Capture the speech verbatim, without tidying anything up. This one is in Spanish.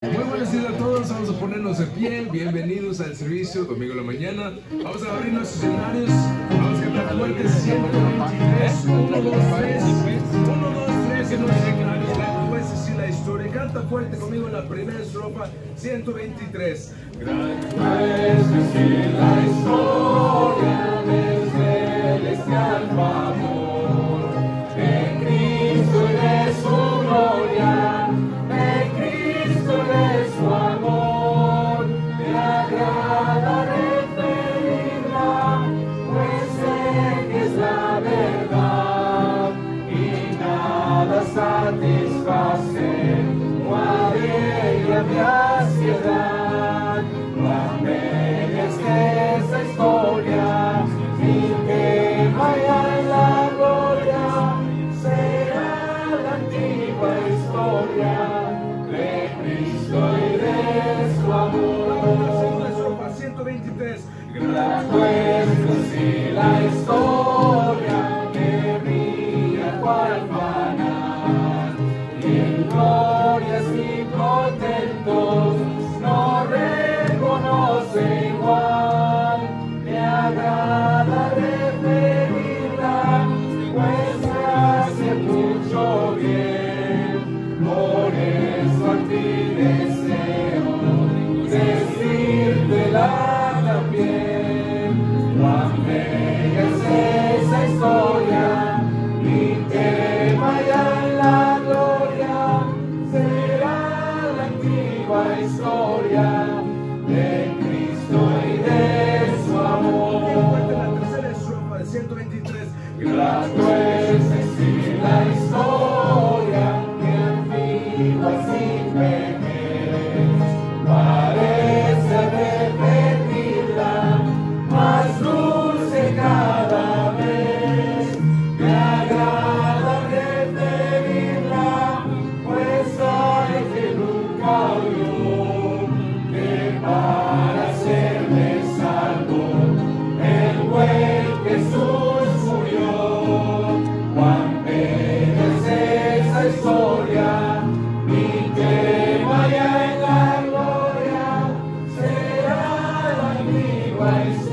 Muy buenos días a todos, vamos a ponernos de pie, bienvenidos al servicio domingo en la mañana. Vamos a abrir nuestros escenarios, vamos a cantar fuerte ciento veintitrés, uno, dos, tres, uno, dos, tres, en nuestros escenarios, la jueces y la historia. Canta fuerte conmigo en la primera estrofa, ciento veintitrés. Gran jueces y la historia del celestial favor, en Cristo y de su gloria, en Cristo y de su amor, me agrada referirla, pues sé que es la verdad y nada satisface, cual ella mi ansiedad. Cuán bella es esa historia, mi tema y en la gloria, será la antigua historia de Cristo y de su amor. ciento veintitrés. Gran jueces y la historia que brilla cual maná, y en glorias y contentos no reconoce igual. Me agrada referirla, pues me hace mucho bien. Por eso a ti deseo decírtela también. Cuán bella es esa historia, mi tema ya en la gloria, será la antigua historia de Cristo y de su amor. La tercera estrofa de ciento veintitrés. Gran jueces y la historia que antigua sin vejez, parece repetirla, más dulce cada vez. Me agrada referirla, pues hay que nunca oyó que para serme salvo el buen Jesús murió. Cuán bella es esa historia, mi tema ya en la gloria, será la antigua historia